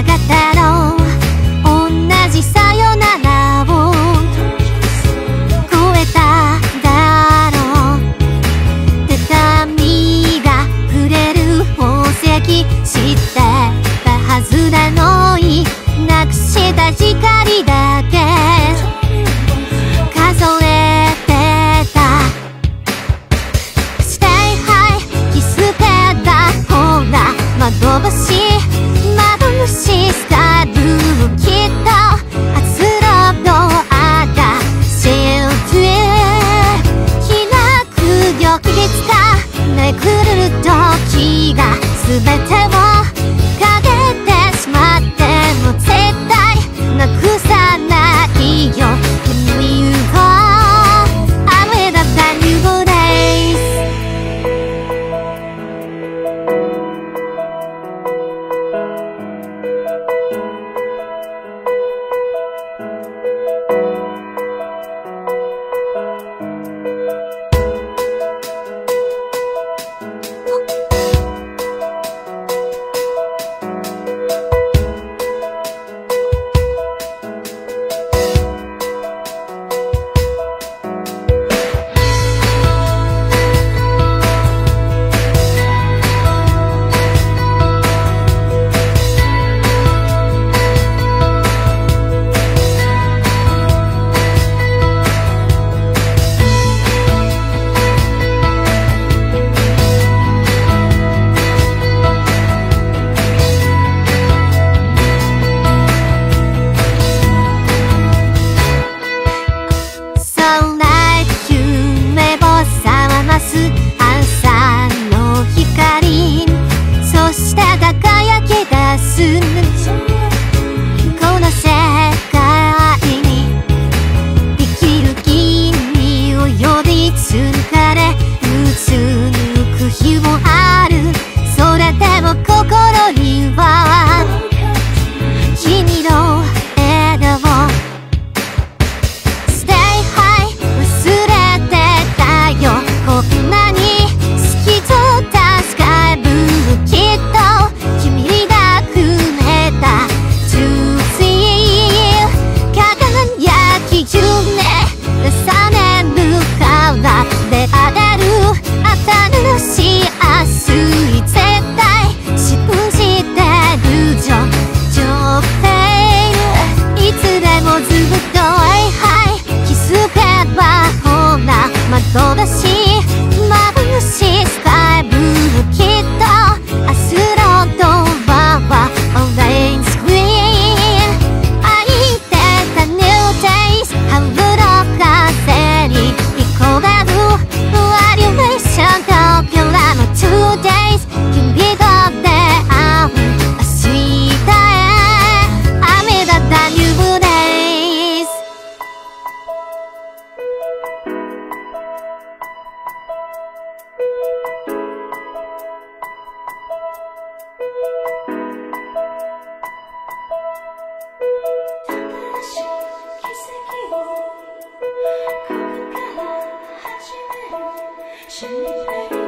方の同じさよならを超えただろう。手紙が触れる宝石知ってたはずなのに、なくした光だけ数えてた。Stay high キスペダほら窓越し窓主スタイルきっと初ロードアがシェルト開くよきつかめくる時が全てをかけてしまっても絶対なくさないよ君を雨だったニューデイズ。朝の光そして輝き出すこの世界に生きる君をよりつかれ打ち抜く日もある。それでも心には君の笑顔Stay high 忘れてたよこんなに好きと助かるきっと君がくれた To see 輝き夢覚めるからであがる新しい明日に絶対信じてるよ Don't fail いつでもずっと Hey hi キスペはほら窓出し眩しいスカイブルーきっと明日のドアはオレンジスクリーン空いてた New Days 春の風に憧れるバリエーションとからの Two Days 君と出会う明日へ雨だった New Days。 新奇跡をここから始める